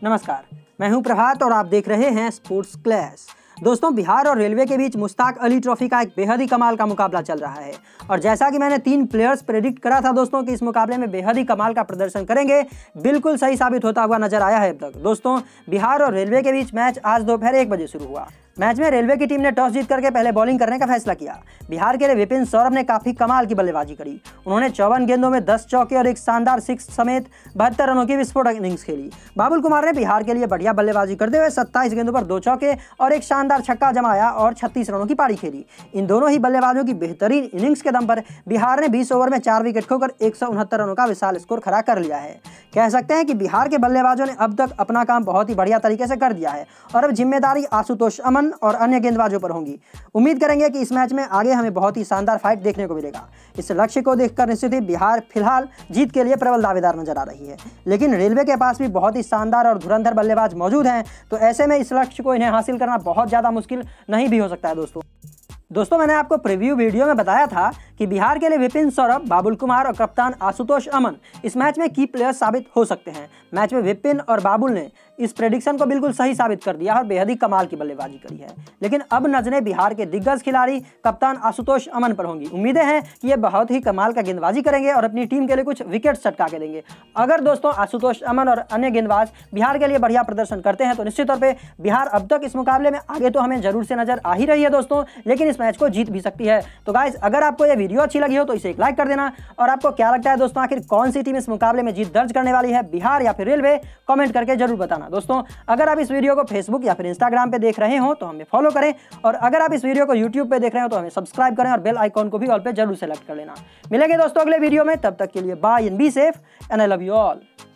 नमस्कार, मैं हूं प्रभात और आप देख रहे हैं स्पोर्ट्स क्लैश। दोस्तों, बिहार और रेलवे के बीच मुश्ताक अली ट्रॉफी का एक बेहद ही कमाल का मुकाबला चल रहा है और जैसा कि मैंने 3 प्लेयर्स प्रेडिक्ट करा था दोस्तों कि इस मुकाबले में बेहद ही कमाल का प्रदर्शन करेंगे, बिल्कुल सही साबित होता हुआ नजर आया है अब तक। दोस्तों, बिहार और रेलवे के बीच मैच आज दोपहर 1 बजे शुरू हुआ। मैच में रेलवे की टीम ने टॉस जीत करके पहले बॉलिंग करने का फैसला किया। बिहार के लिए विपिन सौरभ ने काफी कमाल की बल्लेबाजी करी। उन्होंने 54 गेंदों में 10 चौके और एक शानदार 6 समेत 72 रनों की विस्फोटक इनिंग्स खेली। बाबुल कुमार ने बिहार के लिए बढ़िया बल्लेबाजी करते हुए 27 गेंदों पर 2 चौके और एक शानदार छक्का जमाया और 36 रनों की पारी खेली। इन दोनों ही बल्लेबाजों की बेहतरीन इनिंग्स के दम पर बिहार ने 20 ओवर में 4 विकेट खोकर 169 रनों का विशाल स्कोर खड़ा कर लिया है। कह सकते हैं कि बिहार के बल्लेबाजों ने अब तक अपना काम बहुत ही बढ़िया तरीके से कर दिया है और अब जिम्मेदारी आशुतोष अमन और अन्य गेंदबाजों पर होंगी। उम्मीद करेंगे कि इस मैच में आगे हमें बहुत ही शानदार फाइट देखने को मिलेगा। इस लक्ष्य को देखकर निश्चित ही बिहार फिलहाल जीत के लिए प्रबल दावेदार नजर आ रही है, लेकिन रेलवे के पास भी बहुत ही शानदार और धुरंधर बल्लेबाज मौजूद हैं, तो ऐसे में इस लक्ष्य को इन्हें हासिल करना बहुत ज़्यादा मुश्किल नहीं भी हो सकता है। दोस्तों, मैंने आपको प्रीव्यू वीडियो में बताया था कि बिहार के लिए विपिन सौरभ, बाबुल कुमार और कप्तान आशुतोष अमन इस मैच में की प्लेयर साबित हो सकते हैं। मैच में विपिन और बाबुल ने इस प्रेडिक्शन को बिल्कुल सही साबित कर दिया और बेहद ही कमाल की बल्लेबाजी करी है, लेकिन अब नजरें बिहार के दिग्गज खिलाड़ी कप्तान आशुतोष अमन पर होंगी। उम्मीदें हैं कि ये बहुत ही कमाल का गेंदबाजी करेंगे और अपनी टीम के लिए कुछ विकेट चटका के देंगे। अगर दोस्तों आशुतोष अमन और अन्य गेंदबाज बिहार के लिए बढ़िया प्रदर्शन करते हैं तो निश्चित तौर पर बिहार अब तक इस मुकाबले में आगे तो हमें जरूर से नजर आ ही रही है दोस्तों, लेकिन इस मैच को जीत भी सकती है। तो गाइस, अगर आपको ये वीडियो अच्छी लगी हो तो इसे एक लाइक कर देना और आपको क्या लगता है दोस्तों, आखिर कौन सी टीम इस मुकाबले में जीत दर्ज करने वाली है, बिहार या फिर रेलवे? कमेंट करके जरूर बताना। दोस्तों, अगर आप इस वीडियो को फेसबुक या फिर इंस्टाग्राम पे देख रहे हो तो हमें फॉलो करें और अगर आप इस वीडियो को यूट्यूब पे देख रहे हो तो हमें सब्सक्राइब करें और बेल आइकॉन को भी ऑल पे जरूर सेलेक्ट कर लेना। मिलेंगे दोस्तों अगले वीडियो में, तब तक के लिए bye and be safe and I love you all.